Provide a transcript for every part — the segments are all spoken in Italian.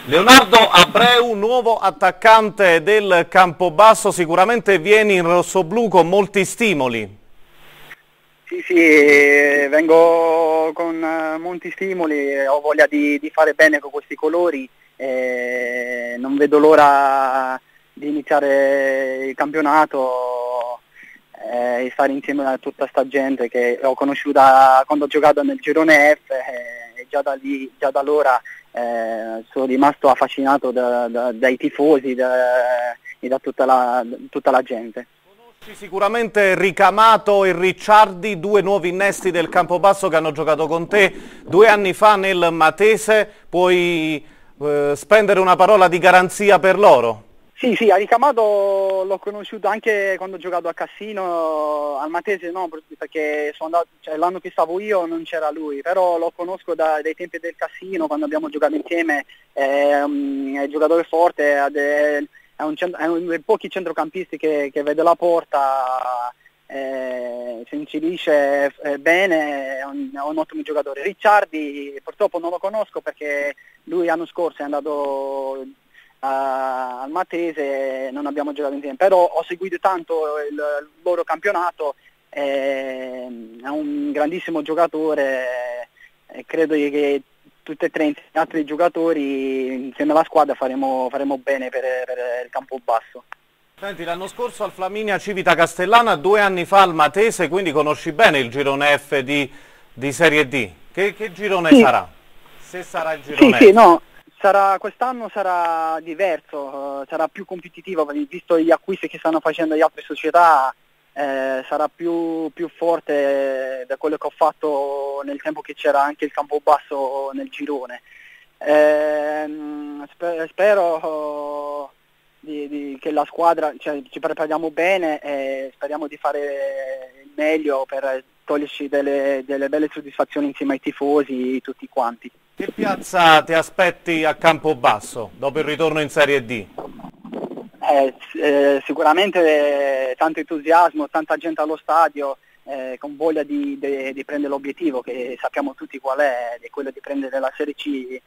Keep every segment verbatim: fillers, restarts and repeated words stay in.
Leonardo Abreu, nuovo attaccante del Campobasso, sicuramente vieni in rossoblù con molti stimoli. Sì, sì, vengo con molti stimoli, ho voglia di, di fare bene con questi colori, e non vedo l'ora di iniziare il campionato e stare insieme a tutta sta gente che ho conosciuta quando ho giocato nel girone F e già da lì, già da allora eh, sono rimasto affascinato da, da, dai tifosi da, e da tutta la, tutta la gente. Sicuramente Ricamato e Ricciardi, due nuovi innesti del Campobasso che hanno giocato con te due anni fa nel Matese, puoi eh, spendere una parola di garanzia per loro? Sì, sì, a Ricamato l'ho conosciuto anche quando ho giocato a Cassino, al Matese no, perché sono andato, cioè, l'anno che stavo io non c'era lui, però lo conosco da, dai tempi del Cassino, quando abbiamo giocato insieme, è un, è un giocatore forte, è, è, un, è uno dei pochi centrocampisti che, che vede la porta, eh, si inserisce eh, bene, è un, è un ottimo giocatore. Ricciardi purtroppo non lo conosco perché lui l'anno scorso è andato Uh, al Matese, non abbiamo giocato insieme, però ho seguito tanto il, il loro campionato, eh, è un grandissimo giocatore e credo che tutti e tre gli altri giocatori insieme alla squadra faremo, faremo bene per, per il Campobasso. Senti, l'anno scorso al Flaminia Civita Castellana, due anni fa al Matese, quindi conosci bene il girone F di, di Serie D. Che, che girone sì. sarà? Se sarà il girone sì, F. Sì, no. Sarà, quest'anno sarà diverso, uh, sarà più competitivo, visto gli acquisti che stanno facendo le altre società, eh, sarà più, più forte da quello che ho fatto nel tempo che c'era anche il Campobasso nel girone. Eh, sper spero uh, di, di, che la squadra, cioè, ci prepariamo bene e speriamo di fare il meglio per toglierci delle, delle belle soddisfazioni insieme ai tifosi, tutti quanti. Che piazza ti aspetti a Campobasso dopo il ritorno in Serie D? Eh, eh, sicuramente eh, tanto entusiasmo, tanta gente allo stadio, eh, con voglia di, di, di prendere l'obiettivo che sappiamo tutti qual è, è quello di prendere la Serie C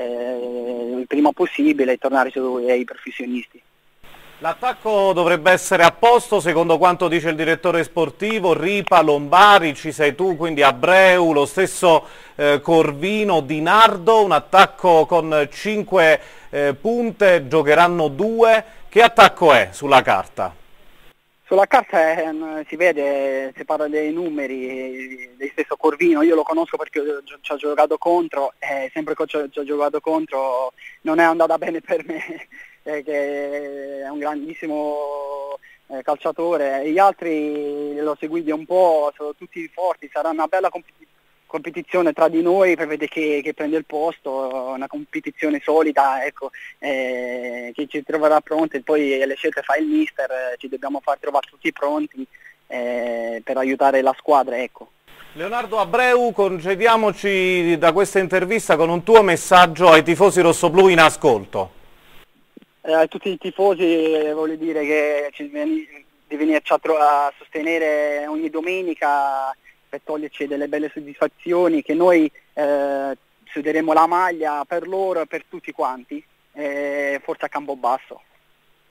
eh, il prima possibile e tornare ai professionisti. L'attacco dovrebbe essere a posto secondo quanto dice il direttore sportivo, Ripa, Lombari, ci sei tu, quindi Abreu, lo stesso eh, Corvino, Di Nardo, un attacco con cinque eh, punte, giocheranno due. Che attacco è sulla carta? Sulla carta è, si vede, si parla dei numeri, del stesso Corvino, io lo conosco perché ci ho giocato contro, e sempre che ci ho giocato contro non è andata bene per me. Che è un grandissimo eh, calciatore, e gli altri l'ho seguiti un po', sono tutti forti, sarà una bella compet competizione tra di noi per vedere chi, chi prende il posto, una competizione solida, ecco, eh, chi ci troverà pronti, poi le scelte fa il mister, eh, ci dobbiamo far trovare tutti pronti eh, per aiutare la squadra, ecco. Leonardo Abreu, concediamoci da questa intervista con un tuo messaggio ai tifosi rossoblù in ascolto. Eh, a tutti i tifosi eh, voglio dire che ci vieni, di venirci a, a sostenere ogni domenica per toglierci delle belle soddisfazioni, che noi eh, suderemo la maglia per loro e per tutti quanti, eh, forza Campobasso.